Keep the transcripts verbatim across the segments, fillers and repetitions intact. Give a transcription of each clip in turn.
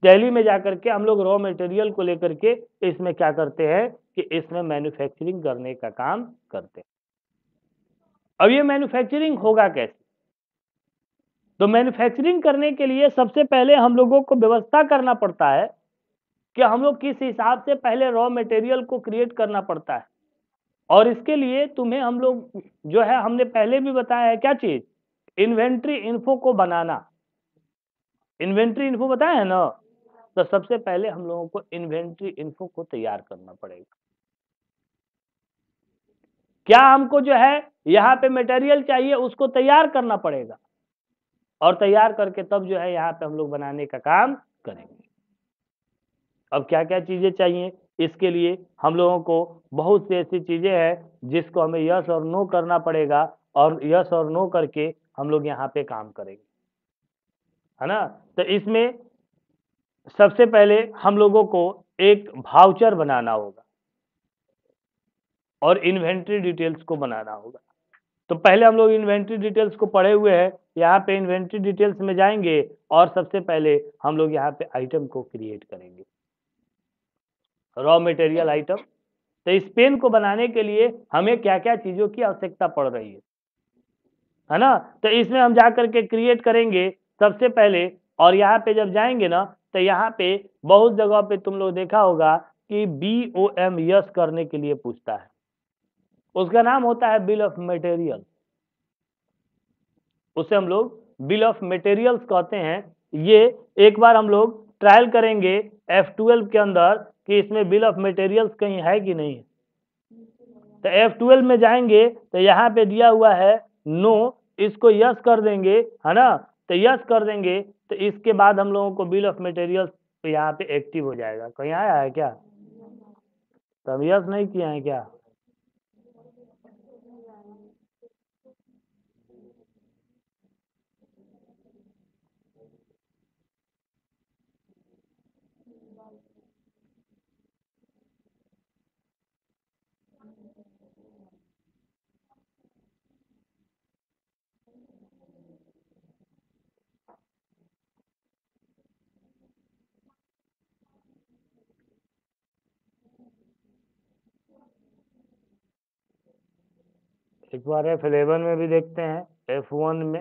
दिल्ली में जाकर के हम लोग रॉ मटेरियल को लेकर के इसमें क्या करते हैं कि इसमें मैन्युफैक्चरिंग करने का काम करते हैं। अब ये मैन्युफैक्चरिंग होगा कैसे? तो मैन्युफैक्चरिंग करने के लिए सबसे पहले हम लोगों को व्यवस्था करना पड़ता है कि हम लोग किस हिसाब से पहले रॉ मटेरियल को क्रिएट करना पड़ता है। और इसके लिए तुम्हें हम लोग जो है हमने पहले भी बताया है क्या चीज, इन्वेंट्री इन्फो को बनाना। इन्वेंट्री इन्फो बताया है ना, तो सबसे पहले हम लोगों को इन्वेंट्री इन्फो को तैयार करना पड़ेगा। क्या हमको जो है यहाँ पे मटेरियल चाहिए उसको तैयार करना पड़ेगा, और तैयार करके तब जो है यहाँ पे हम लोग बनाने का काम करेंगे। अब क्या क्या चीजें चाहिए इसके लिए, हम लोगों को बहुत सी ऐसी चीजें हैं जिसको हमें यस और नो करना पड़ेगा, और यस और नो करके हम लोग यहाँ पे काम करेंगे, है ना। तो इसमें सबसे पहले हम लोगों को एक भाउचर बनाना होगा और इन्वेंट्री डिटेल्स को बनाना होगा। तो पहले हम लोग इन्वेंट्री डिटेल्स को पढ़े हुए हैं, यहाँ पे इन्वेंट्री डिटेल्स में जाएंगे और सबसे पहले हम लोग यहाँ पे आइटम को क्रिएट करेंगे, रॉ मटेरियल आइटम। तो इस पेन को बनाने के लिए हमें क्या क्या चीजों की आवश्यकता पड़ रही है, है ना। तो इसमें हम जाकर के क्रिएट करेंगे सबसे पहले, और यहाँ पे जब जाएंगे ना तो यहाँ पे बहुत जगह पे तुम लोग देखा होगा कि बी ओ एम यस करने के लिए पूछता है, उसका नाम होता है बिल ऑफ मटेरियल। उसे हम लोग बिल ऑफ मटेरियल्स कहते हैं। ये एक बार हम लोग ट्रायल करेंगे एफ ट्वेल्व के अंदर कि इसमें बिल ऑफ मटेरियल्स कहीं है कि नहीं है। तो एफ ट्वेल्व में जाएंगे तो यहाँ पे दिया हुआ है नो, इसको यस कर देंगे, है ना। तो यस कर देंगे तो इसके बाद हम लोगों को बिल ऑफ मटेरियल्स यहाँ पे एक्टिव हो जाएगा। कहीं आया है क्या? तो हम यस नहीं किए हैं क्या? एक बार एफ इलेवन में भी देखते हैं, एफ वन में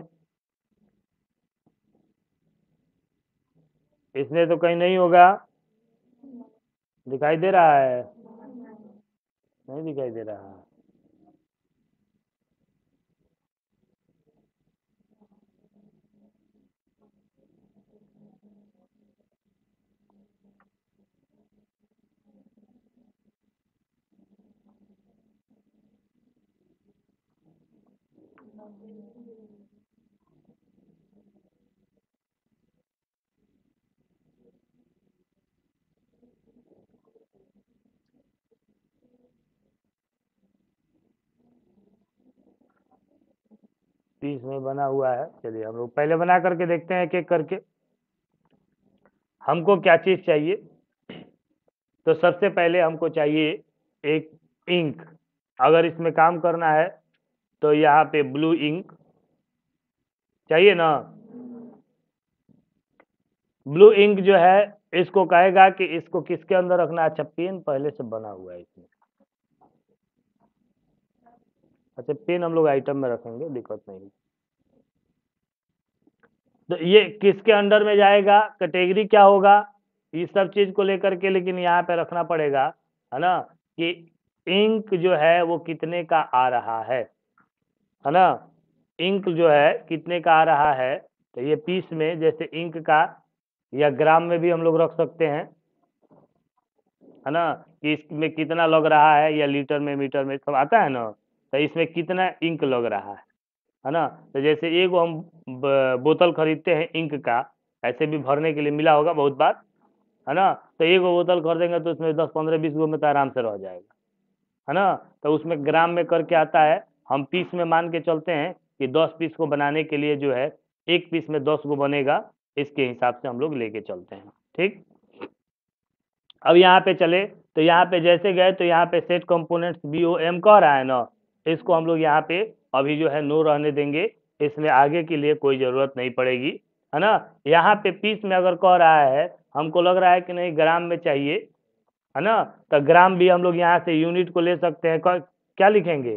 इसमें तो कहीं नहीं होगा, दिखाई दे रहा है? नहीं दिखाई दे रहा है। पीस में बना हुआ है, चलिए हम लोग पहले बना करके देखते हैं एक एक करके हमको क्या चीज चाहिए। तो सबसे पहले हमको चाहिए एक इंक। अगर इसमें काम करना है तो यहाँ पे ब्लू इंक चाहिए ना। ब्लू इंक जो है इसको कहेगा कि इसको किसके अंदर रखना है। अच्छा, पेन पहले से बना हुआ है इसमें। अच्छा, पेन हम लोग आइटम में रखेंगे, दिक्कत नहीं। तो ये किसके अंडर में जाएगा, कैटेगरी क्या होगा, इस सब चीज को लेकर के लेकिन यहाँ पे रखना पड़ेगा, है ना, कि इंक जो है वो कितने का आ रहा है है ना। इंक जो है कितने का आ रहा है, तो ये पीस में जैसे इंक का या ग्राम में भी हम लोग रख सकते हैं, है ना, कि इसमें कितना लग रहा है, या लीटर में मीटर में सब आता है ना। तो इसमें कितना इंक लग रहा है है ना। तो जैसे एक हम बोतल खरीदते हैं इंक का, ऐसे भी भरने के लिए मिला होगा बहुत बार, है ना। तो एक बोतल खरीदेंगे तो उसमें दस पंद्रह बीस गो में तो आराम से रह जाएगा, है ना। तो उसमें ग्राम में करके आता है, हम पीस में मान के चलते हैं कि दस पीस को बनाने के लिए जो है एक पीस में दस गो बनेगा, इसके हिसाब से हम लोग लेके चलते हैं। ठीक, अब यहाँ पे चले तो यहाँ पे जैसे गए तो यहाँ पे set components B O M कह रहा है ना, इसको हम लोग यहाँ पे अभी जो है नो रहने देंगे, इसमें आगे के लिए कोई जरूरत नहीं पड़ेगी, है ना। यहाँ पे पीस में अगर कह रहा है, हमको लग रहा है कि नहीं ग्राम में चाहिए, है ना, तो ग्राम भी हम लोग यहाँ से यूनिट को ले सकते हैं। क्या लिखेंगे,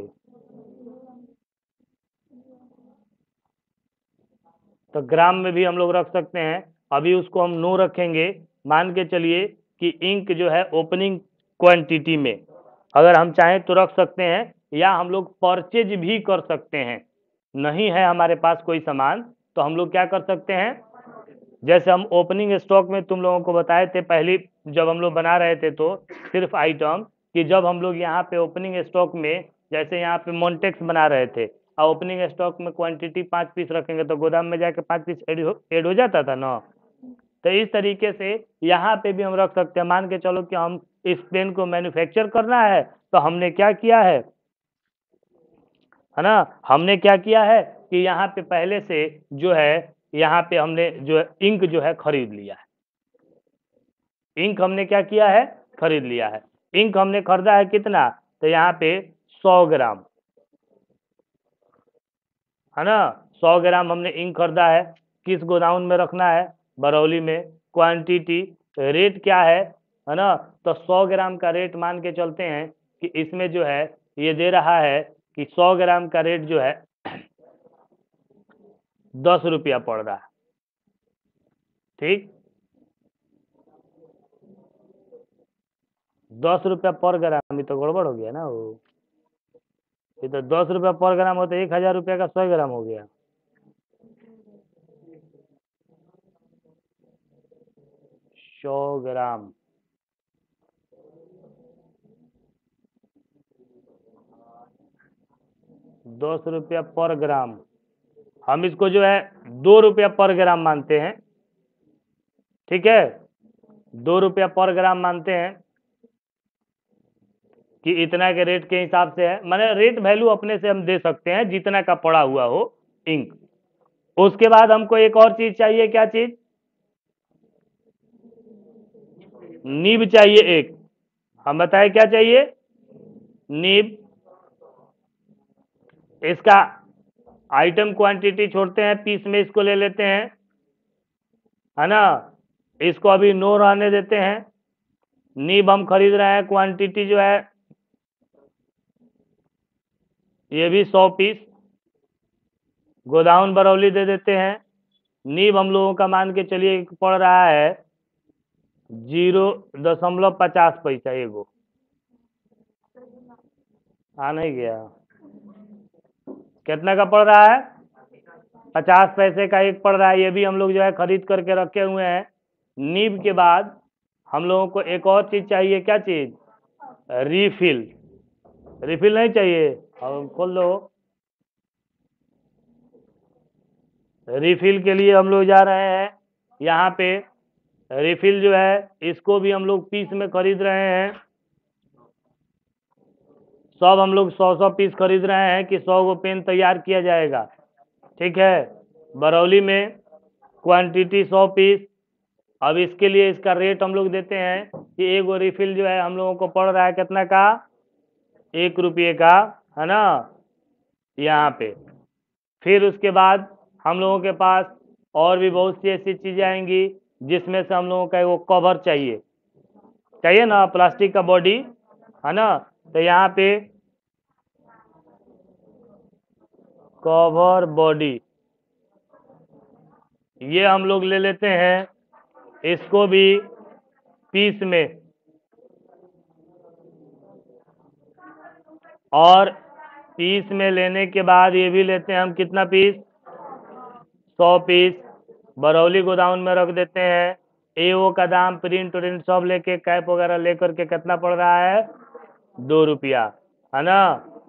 तो ग्राम में भी हम लोग रख सकते हैं। अभी उसको हम नो रखेंगे। मान के चलिए कि इंक जो है ओपनिंग क्वांटिटी में अगर हम चाहें तो रख सकते हैं, या हम लोग परचेज भी कर सकते हैं। नहीं है हमारे पास कोई सामान तो हम लोग क्या कर सकते हैं, जैसे हम ओपनिंग स्टॉक में तुम लोगों को बताए थे पहली जब हम लोग बना रहे थे तो सिर्फ आइटम कि जब हम लोग यहाँ पे ओपनिंग स्टॉक में जैसे यहाँ पे मोन्टेक्स बना रहे थे और ओपनिंग स्टॉक में क्वांटिटी पाँच पीस रखेंगे तो गोदाम में जाके पाँच पीस एड हो, एड हो जाता था ना। तो इस तरीके से यहाँ पे भी हम रख सकते हैं। मान के चलो कि हम इस पेन को मैन्युफैक्चर करना है तो हमने क्या किया है है ना, हमने क्या किया है कि यहाँ पे पहले से जो है यहाँ पे हमने जो इंक जो है खरीद लिया है। इंक हमने क्या किया है, खरीद लिया है। इंक हमने खरीदा है कितना, तो यहाँ पे सौ ग्राम, है ना, सौ ग्राम हमने इंक खरीदा है। किस गोदाउन में रखना है, बरौली में। क्वांटिटी रेट क्या है है ना, तो सौ ग्राम का रेट मान के चलते हैं कि इसमें जो है ये दे रहा है कि सौ ग्राम का रेट जो है दस रुपया पड़ रहा है। ठीक, दस रुपया पर ग्राम, ये तो गड़बड़ हो गया ना। वो ये तो दस रुपया पर ग्राम होता है, एक हजार रुपया का सौ ग्राम हो गया। सौ ग्राम दस रुपया पर ग्राम, हम इसको जो है दो रुपया पर ग्राम मानते हैं। ठीक है, दो रुपया पर ग्राम मानते हैं कि इतना के रेट के हिसाब से है। माने रेट वैल्यू अपने से हम दे सकते हैं जितना का पड़ा हुआ हो इंक। उसके बाद हमको एक और चीज चाहिए, क्या चीज, नीब चाहिए एक। हम बताए क्या चाहिए, नीब। इसका आइटम क्वांटिटी छोड़ते हैं, पीस में इसको ले लेते हैं, है ना। इसको अभी नो रहने देते हैं। नीब हम खरीद रहे हैं, क्वांटिटी जो है ये भी सौ पीस, गोदाउन बरौली दे देते हैं। नीब हम लोगों का मान के चलिए पड़ रहा है जीरो दशमलव पचास पैसा एगो। आ नहीं गया, कितना का पड़ रहा है, पचास पैसे का एक पड़ रहा है। ये भी हम लोग जो है खरीद करके रखे हुए हैं। नीब के बाद हम लोगों को एक और चीज चाहिए, क्या चीज, रिफिल। रिफिल नहीं चाहिए, अब खोल लो। रिफिल के लिए हम लोग जा रहे हैं यहाँ पे। रिफिल जो है इसको भी हम लोग पीस में खरीद रहे हैं। सब हम लोग सौ सौ पीस खरीद रहे हैं कि सौ गो पेन तैयार किया जाएगा। ठीक है, बरौली में क्वांटिटी सौ पीस। अब इसके लिए इसका रेट हम लोग देते हैं कि एक वो रिफिल जो है हम लोगों को पड़ रहा है कितना का, एक रुपये का, है ना, यहाँ पे। फिर उसके बाद हम लोगों के पास और भी बहुत सी ऐसी चीजें आएंगी जिसमें से हम लोगों का वो कवर चाहिए, चाहिए ना, प्लास्टिक का बॉडी, है ना। तो यहाँ पे कवर बॉडी ये हम लोग ले लेते हैं, इसको भी पीस में। और पीस में लेने के बाद ये भी लेते हैं हम, कितना पीस, सौ पीस, बरौली गोदाउन में रख देते हैं। एओ का दाम प्रिंट उरिंट सब लेके कैप वगैरह लेकर के कितना पड़ रहा है, दो रुपया, है ना।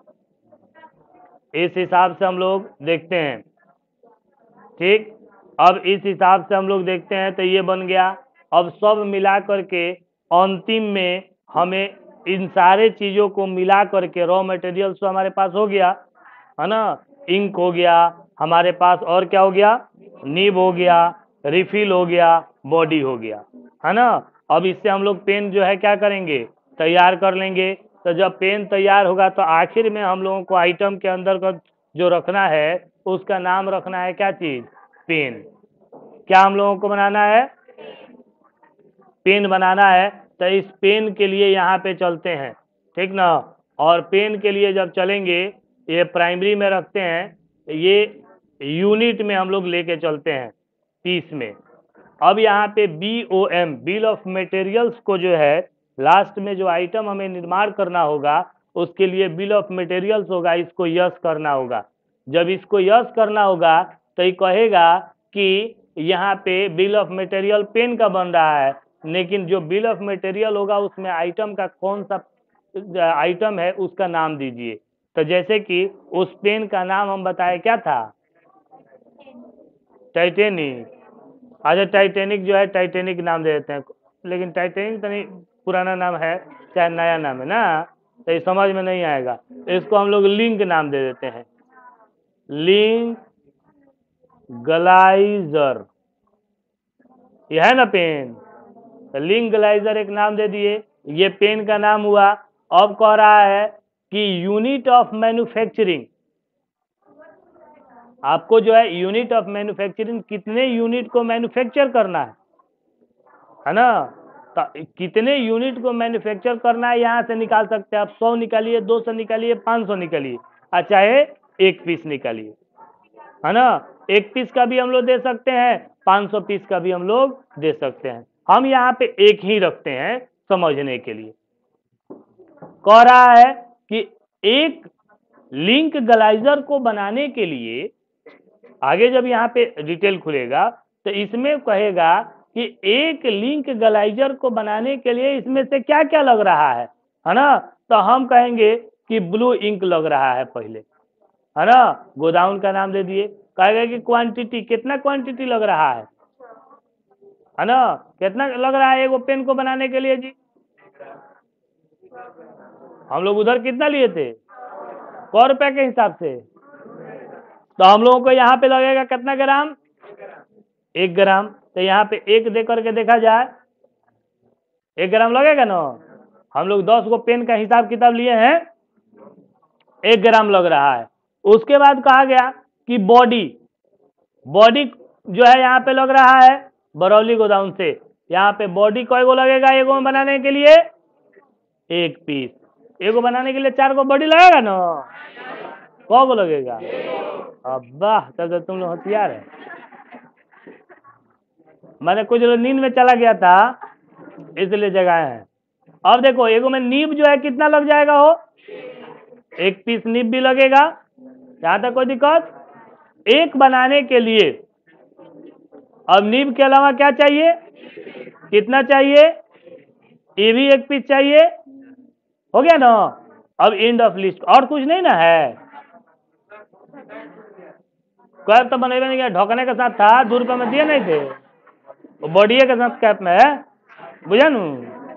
इस हिसाब से हम लोग देखते हैं। ठीक, अब इस हिसाब से हम लोग देखते हैं तो ये बन गया। अब सब मिला करके अंतिम में हमें इन सारे चीजों को मिला करके रॉ मटेरियल तो हमारे पास हो गया, है ना, इंक हो गया हमारे पास, और क्या हो गया, नीब हो गया, रिफिल हो गया, बॉडी हो गया, है ना। अब इससे हम लोग पेन जो है क्या करेंगे, तैयार कर लेंगे। तो जब पेन तैयार होगा तो आखिर में हम लोगों को आइटम के अंदर का जो रखना है उसका नाम रखना है, क्या चीज, पेन। क्या हम लोगों को बनाना है? पेन बनाना है। तो इस पेन के लिए यहाँ पे चलते हैं, ठीक ना। और पेन के लिए जब चलेंगे, ये प्राइमरी में रखते हैं, ये यूनिट में हम लोग लेके चलते हैं, पीस में। अब यहाँ पे B O M, bill of materials को जो है लास्ट में जो आइटम हमें निर्माण करना होगा उसके लिए बिल ऑफ मटेरियल्स होगा, इसको यस करना होगा। जब इसको यस करना होगा तो ये कहेगा कि यहाँ पे बिल ऑफ मटेरियल पेन का बन रहा है, लेकिन जो बिल ऑफ मटेरियल होगा उसमें आइटम का कौन सा आइटम है उसका नाम दीजिए। तो जैसे कि उस पेन का नाम हम बताए क्या था? टाइटेनिक। अच्छा, टाइटेनिक जो है टाइटेनिक नाम दे देते हैं, लेकिन टाइटेनिक तो नहीं पुराना नाम है, चाहे नया नाम है ना, तो ये समझ में नहीं आएगा। इसको हम लोग लिंक नाम दे देते हैं, लिंक ग्लाइजर, ये है ना पेन। तो लिंक ग्लाइजर एक नाम दे दिए, ये पेन का नाम हुआ। अब कह रहा है कि यूनिट ऑफ मैन्युफैक्चरिंग, आपको जो है यूनिट ऑफ मैन्युफैक्चरिंग कितने यूनिट को मैन्युफैक्चर करना है, है ना। तो कितने यूनिट को मैन्युफैक्चर करना है यहाँ से निकाल सकते हैं आप। सौ निकालिए, दो सौ निकालिए, पाँच सौ निकालिए, और चाहे एक पीस निकालिए, है ना। एक पीस का भी हम लोग दे सकते हैं, पाँच सौ पीस का भी हम लोग दे सकते हैं। हम यहाँ पे एक ही रखते हैं समझने के लिए। कह रहा है कि एक लिंक ग्लाइजर को बनाने के लिए, आगे जब यहाँ पे डिटेल खुलेगा तो इसमें कहेगा कि एक लिंक ग्लाइजर को बनाने के लिए इसमें से क्या क्या लग रहा है, है ना। तो हम कहेंगे कि ब्लू इंक लग रहा है पहले, है ना। गोदाउन का नाम दे दिए। कहेगा कि क्वांटिटी, कितना क्वांटिटी लग रहा है, है ना। कितना लग रहा है एगो पेन को बनाने के लिए जी? हम लोग उधर कितना लिए थे? सौ रुपए के हिसाब से। तो हम लोगों को यहाँ पे लगेगा कितना ग्राम? एक ग्राम। तो यहाँ पे एक दे करके देखा जाए, एक ग्राम लगेगा ना। हम लोग दस गो पेन का हिसाब किताब लिए हैं, एक ग्राम लग रहा है। उसके बाद कहा गया कि बॉडी, बॉडी जो है यहाँ पे लग रहा है बरौली गोदाउन से। यहाँ पे बॉडी कई गो लगेगा एगो बनाने के लिए? एक पीस। एगो बनाने के लिए चार गो बॉडी लगेगा ना। कौ गो लगेगा? अब्बा, तब तो तुम लोग होशियार है। मैंने कुछ लोग नींद में चला गया था इसलिए जगाए हैं। अब देखो एगो में नीब जो है कितना लग जाएगा हो? एक पीस नीब भी लगेगा, यहाँ तक कोई दिक्कत? एक बनाने के लिए अब नीब के अलावा क्या चाहिए? कितना चाहिए? ये भी एक पीस चाहिए, हो गया ना। अब एंड ऑफ लिस्ट, और कुछ नहीं ना है। कैप तो बनेगा नहीं गया, ढोकने के साथ था, दो रुपये में दिए नहीं थे, बॉडी के साथ कैप में है, बुझा नू।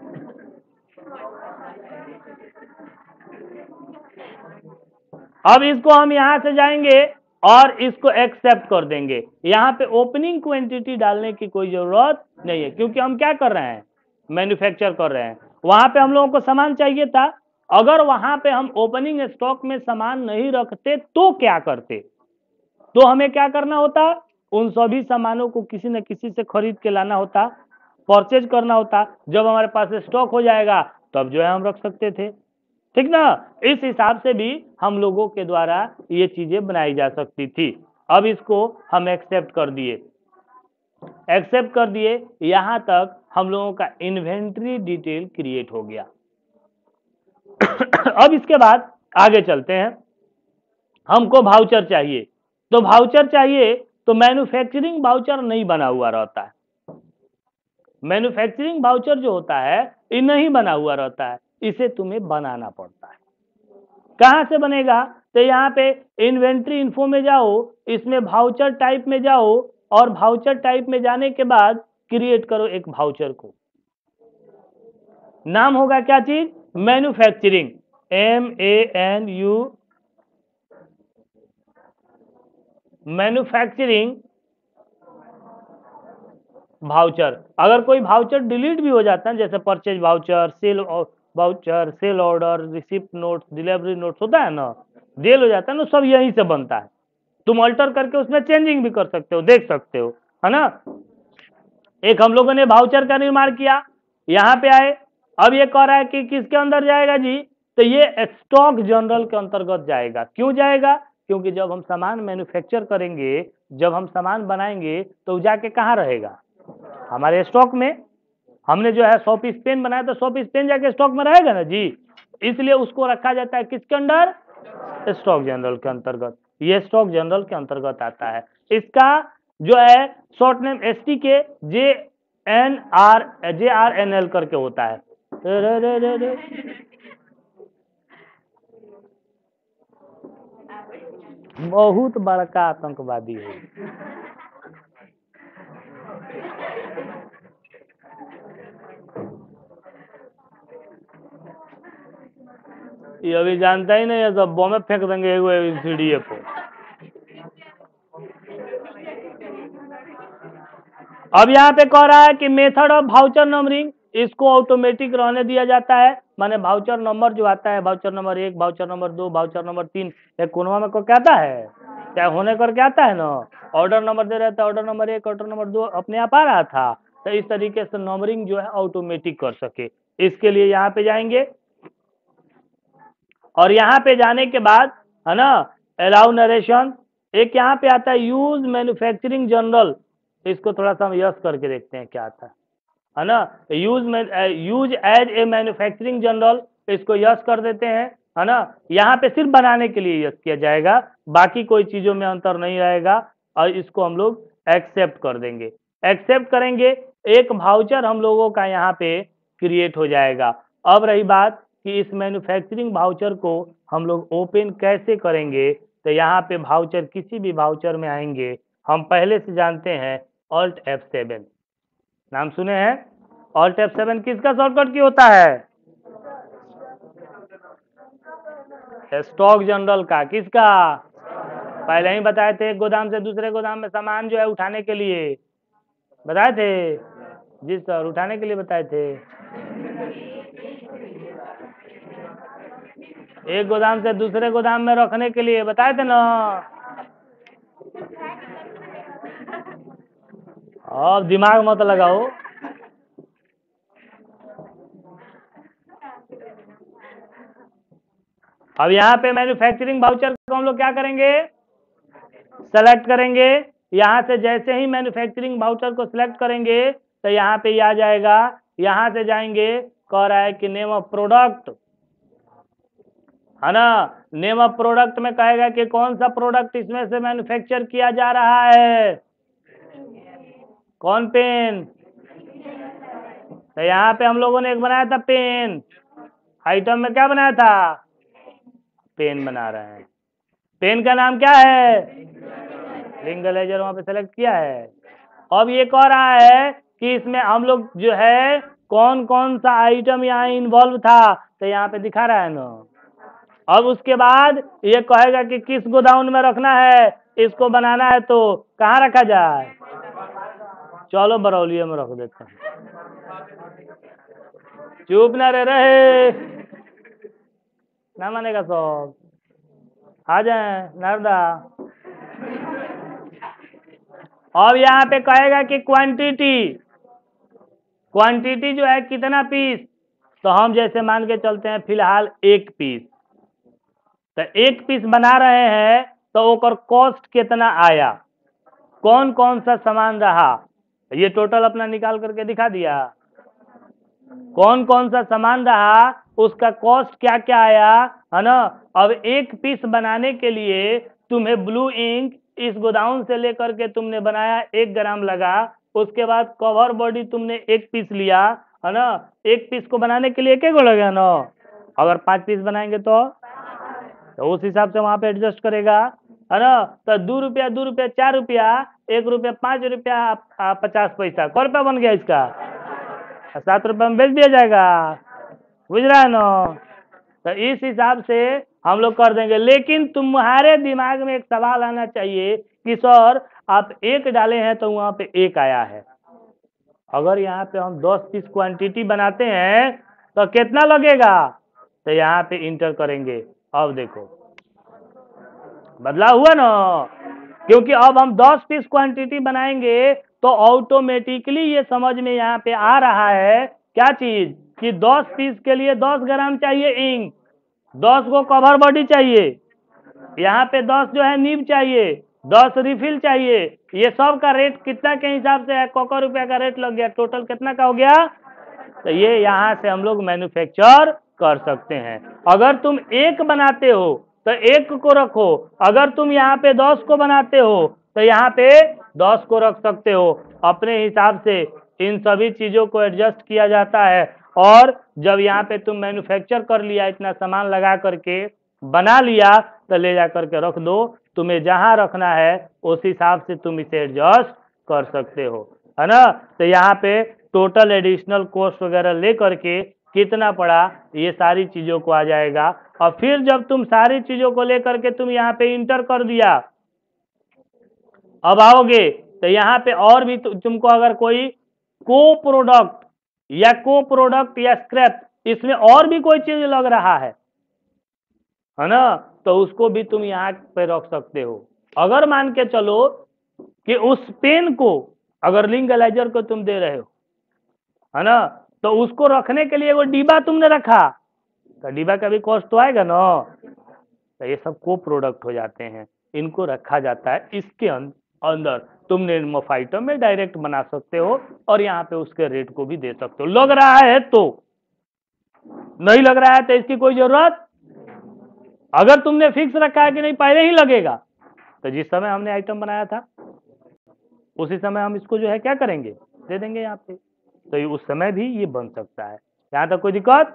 अब इसको हम यहां से जाएंगे और इसको एक्सेप्ट कर देंगे। यहाँ पे ओपनिंग क्वांटिटी डालने की कोई जरूरत नहीं है, क्योंकि हम क्या कर रहे हैं? मैन्युफैक्चर कर रहे हैं। वहां पे हम लोगों को सामान चाहिए था, अगर वहां पे हम ओपनिंग स्टॉक में सामान नहीं रखते तो क्या करते? तो हमें क्या करना होता? उन सभी सामानों को किसी न किसी से खरीद के लाना होता, परचेज करना होता। जब हमारे पास स्टॉक हो जाएगा तब जो है हम रख सकते थे, ठीक ना। इस हिसाब से भी हम लोगों के द्वारा ये चीजें बनाई जा सकती थी। अब इसको हम एक्सेप्ट कर दिए, एक्सेप्ट कर दिए, यहां तक हम लोगों का इन्वेंट्री डिटेल क्रिएट हो गया। अब इसके बाद आगे चलते हैं। हमको वाउचर चाहिए, तो वाउचर चाहिए तो मैन्युफैक्चरिंग वाउचर नहीं बना हुआ रहता है। मैन्युफैक्चरिंग वाउचर जो होता है ये नहीं बना हुआ रहता है, इसे तुम्हें बनाना पड़ता है। कहां से बनेगा? तो यहाँ पे इन्वेंट्री इन्फो में जाओ, इसमें वाउचर टाइप में जाओ, और वाउचर टाइप में जाने के बाद क्रिएट करो एक वाउचर को। नाम होगा क्या चीज? Manufacturing, M A N U, manufacturing voucher. अगर कोई वाउचर डिलीट भी हो जाता है, जैसे purchase voucher, sale voucher, sale order, receipt notes, delivery notes होता है ना, डेल हो जाता है ना, सब यहीं से बनता है। तुम अल्टर करके उसमें चेंजिंग भी कर सकते हो, देख सकते हो। है ना। एक हम लोगों ने वाउचर का निर्माण किया, यहाँ पे आए, अब ये कह रहा है कि किसके अंदर जाएगा जी, तो ये स्टॉक जनरल के अंतर्गत जाएगा। क्यों जाएगा? क्योंकि जब हम सामान मैन्युफैक्चर करेंगे, जब हम सामान बनाएंगे तो जाके कहाँ रहेगा, हमारे स्टॉक में। हमने जो है सौ पीस पेन बनाया तो सौ पीस पेन जाके स्टॉक में रहेगा ना जी, इसलिए उसको रखा जाता है किसके अंदर, स्टॉक जनरल के अंतर्गत। ये स्टॉक जनरल के अंतर्गत आता है। इसका जो है short name S T K J N R J R N L करके होता है। रे रे रे रे। बहुत बड़का आतंकवादी है। ये अभी जानता ही नहीं है, सब बॉम्ब फेंक देंगे सीडीए को। अब यहाँ पे कह रहा है कि मेथड ऑफ वाउचर नंबरिंग, इसको ऑटोमेटिक रहने दिया जाता है। माने वाउचर नंबर जो आता है, वाउचर नंबर एक, वाउचर नंबर दो, वाउचर नंबर तीन, एक कोनवा में को क्या आता है, क्या होने करके आता है ना, ऑर्डर नंबर दे रहता है, ऑर्डर नंबर एक, ऑर्डर नंबर दो अपने आप आ रहा था। तो इस तरीके से नंबरिंग जो है ऑटोमेटिक कर सके, इसके लिए यहाँ पे जाएंगे, और यहाँ पे जाने के बाद है ना अलाउ नरेशन, एक यहाँ पे आता है यूज मैन्युफैक्चरिंग जनरल, इसको थोड़ा सा हम यस करके देखते हैं क्या आता है, है ना। Use use as a manufacturing journal, इसको यस कर देते हैं, है ना। यहाँ पे सिर्फ बनाने के लिए यस किया जाएगा, बाकी कोई चीजों में अंतर नहीं रहेगा, और इसको हम लोग एक्सेप्ट कर देंगे। एक्सेप्ट करेंगे, एक वाउचर हम लोगों का यहाँ पे क्रिएट हो जाएगा। अब रही बात कि इस मैन्युफैक्चरिंग वाउचर को हम लोग ओपन कैसे करेंगे, तो यहाँ पे वाउचर, किसी भी वाउचर में आएंगे, हम पहले से जानते हैं ऑल्ट एफ सेवन, नाम सुने हैं, ऑल्ट एफ सेवन किसका शॉर्टकट की होता है, स्टॉक जनरल का। किसका, पहले ही बताए थे, एक गोदाम से दूसरे गोदाम में सामान जो है उठाने के लिए बताए थे जी सर, उठाने के लिए बताए थे, एक गोदाम से दूसरे गोदाम में रखने के लिए बताए थे ना। अब दिमाग मत लगाओ। अब यहाँ पे मैन्युफैक्चरिंग वाउचर को हम लोग क्या करेंगे, सेलेक्ट करेंगे। यहाँ से जैसे ही मैन्युफैक्चरिंग वाउचर को सिलेक्ट करेंगे तो यहाँ पे आ जाएगा, यहाँ से जाएंगे, कह रहा है कि नेम ऑफ प्रोडक्ट, है ना। नेम ऑफ प्रोडक्ट में कहेगा कि कौन सा प्रोडक्ट इसमें से मैन्युफैक्चर किया जा रहा है, कौन पेन, तो यहाँ पे हम लोगों ने एक बनाया था पेन, आइटम में क्या बनाया था, पेन बना रहे हैं। पेन का नाम क्या है, लिंगलेजर, वहां पे सेलेक्ट किया है। अब ये कह रहा है कि इसमें हम लोग जो है कौन कौन सा आइटम यहाँ इन्वॉल्व था, तो यहाँ पे दिखा रहा है ना। अब उसके बाद ये कहेगा कि किस गोदाउन में रखना है, इसको बनाना है तो कहाँ रखा जाए, चलो बरौलिया में रख देते हैं। चुप ना रहे रहे ना मानेगा सब, आ जाए नारदा। अब यहाँ पे कहेगा कि क्वांटिटी, क्वांटिटी जो है कितना पीस, तो हम जैसे मान के चलते हैं फिलहाल एक पीस, तो एक पीस बना रहे हैं तो ओकर कॉस्ट कितना आया, कौन कौन सा सामान रहा, ये टोटल अपना निकाल करके दिखा दिया, कौन कौन सा सामान रहा, उसका कॉस्ट क्या क्या आया, है ना। अब एक पीस बनाने के लिए तुम्हें ब्लू इंक इस गोदाउन से लेकर के तुमने बनाया, एक ग्राम लगा, उसके बाद कवर बॉडी तुमने एक पीस लिया, है ना। एक पीस को बनाने के लिए एक लगा ना, अगर पांच पीस बनाएंगे तो, तो उस हिसाब से वहां पे एडजस्ट करेगा, है ना। तो दो रुपया, दो रुपया, चार रुपया, एक रुपया, पांच रुपया, पचास पैसा, कौ रुपया बन गया इसका, सात रुपये में बेच दिया जाएगा, बुझ रहा है ना। तो इस हिसाब से हम लोग कर देंगे। लेकिन तुम्हारे दिमाग में एक सवाल आना चाहिए कि सर आप एक डाले हैं तो वहां पे एक आया है, अगर यहाँ पे हम दस पीस क्वांटिटी बनाते हैं तो कितना लगेगा, तो यहाँ पे इंटर करेंगे। अब देखो बदलाव हुआ ना, क्योंकि अब हम दस पीस क्वांटिटी बनाएंगे तो ऑटोमेटिकली ये समझ में यहाँ पे आ रहा है क्या चीज कि दस पीस के लिए दस ग्राम चाहिए इंक, दस को कवर बॉडी चाहिए, यहाँ पे दस जो है नीब चाहिए, दस रिफिल चाहिए। ये सब का रेट कितना के हिसाब से है, कोका रुपया का रेट लग गया, टोटल कितना का हो गया। तो ये यहाँ से हम लोग मैन्युफैक्चर कर सकते हैं। अगर तुम एक बनाते हो तो एक को रखो, अगर तुम यहाँ पे दस को बनाते हो तो यहाँ पे दस को रख सकते हो। अपने हिसाब से इन सभी चीजों को एडजस्ट किया जाता है। और जब यहाँ पे तुम मैन्युफैक्चर कर लिया, इतना सामान लगा करके बना लिया, तो ले जा करके रख दो। तुम्हें जहां रखना है उस हिसाब से तुम इसे एडजस्ट कर सकते हो, है ना। तो यहाँ पे टोटल एडिशनल कॉस्ट वगैरह ले करके कितना पड़ा, ये सारी चीजों को आ जाएगा। और फिर जब तुम सारी चीजों को लेकर के तुम यहाँ पे इंटर कर दिया, अब आओगे तो यहाँ पे और भी तु, तुमको अगर कोई को प्रोडक्ट या को प्रोडक्ट या स्क्रैप, इसमें और भी कोई चीज लग रहा है है ना, तो उसको भी तुम यहाँ पे रख सकते हो। अगर मान के चलो कि उस पेन को, अगर लिंक एलाइजर को तुम दे रहे हो, है ना, तो उसको रखने के लिए वो डिब्बा तुमने रखा, तो डिब्बा का भी कॉस्ट तो आएगा ना। तो ये सब को प्रोडक्ट हो जाते हैं, इनको रखा जाता है इसके अंदर। तुम नेमोफ आइटम में डायरेक्ट बना सकते हो और यहाँ पे उसके रेट को भी दे सकते हो। लग रहा है तो, नहीं लग रहा है तो इसकी कोई जरूरत। अगर तुमने फिक्स रखा है कि नहीं पहले ही लगेगा, तो जिस समय हमने आइटम बनाया था उसी समय हम इसको जो है क्या करेंगे, दे देंगे यहाँ पे। तो उस समय भी ये बन सकता है, यहाँ तक कोई दिक्कत।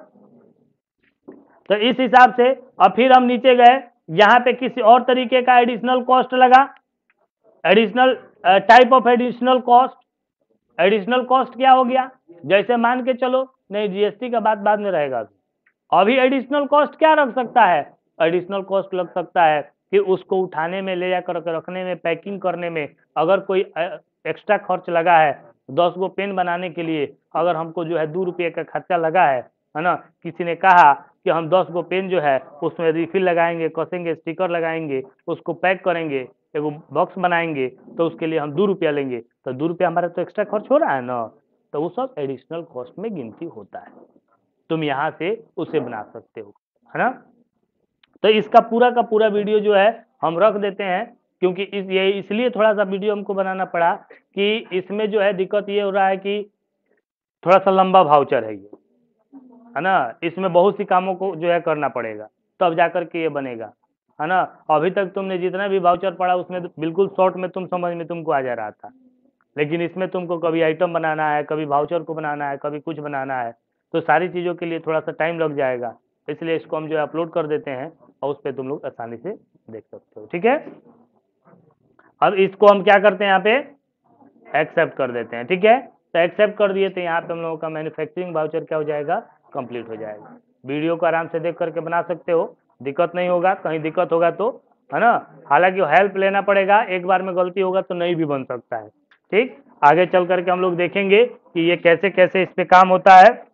तो इस हिसाब से अब फिर हम नीचे गए, यहाँ पे किसी और तरीके का एडिशनल कॉस्ट लगा, additional type of additional cost. Additional cost क्या हो गया, जैसे मान के चलो, नहीं जीएसटी का बात बाद में रहेगा, अभी एडिशनल कॉस्ट क्या रख सकता है, एडिशनल कॉस्ट लग सकता है कि उसको उठाने में, ले जाकर रखने में, पैकिंग करने में अगर कोई एक्स्ट्रा खर्च लगा है, दस गो पेन बनाने के लिए अगर हमको जो है दो रुपये का खर्चा लगा है, है ना, किसी ने कहा कि हम दस गो पेन जो है उसमें रिफिल लगाएंगे, कसेंगे, स्टिकर लगाएंगे, उसको पैक करेंगे, एगो बॉक्स बनाएंगे, तो उसके लिए हम दो रुपया लेंगे, तो दो रुपया हमारा तो एक्स्ट्रा खर्च हो रहा है ना, तो वो सब एडिशनल कॉस्ट में गिनती होता है। तुम यहाँ से उसे बना सकते हो, है ना। तो इसका पूरा का पूरा वीडियो जो है हम रख देते हैं, क्योंकि इस ये इसलिए थोड़ा सा वीडियो हमको बनाना पड़ा कि इसमें जो है दिक्कत ये हो रहा है कि थोड़ा सा लंबा वाउचर है ये, है ना, इसमें बहुत सी कामों को जो है करना पड़ेगा तब जाकर के ये बनेगा, है ना। अभी तक तुमने जितना भी वाउचर पढ़ा उसमें बिल्कुल शॉर्ट में तुम समझ में तुमको आ जा रहा था, लेकिन इसमें तुमको कभी आइटम बनाना है, कभी वाउचर को बनाना है, कभी कुछ बनाना है, तो सारी चीज़ों के लिए थोड़ा सा टाइम लग जाएगा। इसलिए इसको हम जो है अपलोड कर देते हैं और उस पर तुम लोग आसानी से देख सकते हो, ठीक है। अब इसको हम क्या करते हैं, यहाँ पे एक्सेप्ट कर देते हैं, ठीक है। तो एक्सेप्ट कर दिए तो यहाँ पे हम लोगों का मैन्युफैक्चरिंग वाउचर क्या हो जाएगा, कंप्लीट हो जाएगा। वीडियो को आराम से देख करके बना सकते हो, दिक्कत नहीं होगा। कहीं दिक्कत होगा तो, है ना, हालांकि हेल्प लेना पड़ेगा, एक बार में गलती होगा तो नहीं भी बन सकता है, ठीक। आगे चल करके हम लोग देखेंगे कि ये कैसे कैसे इस पे काम होता है।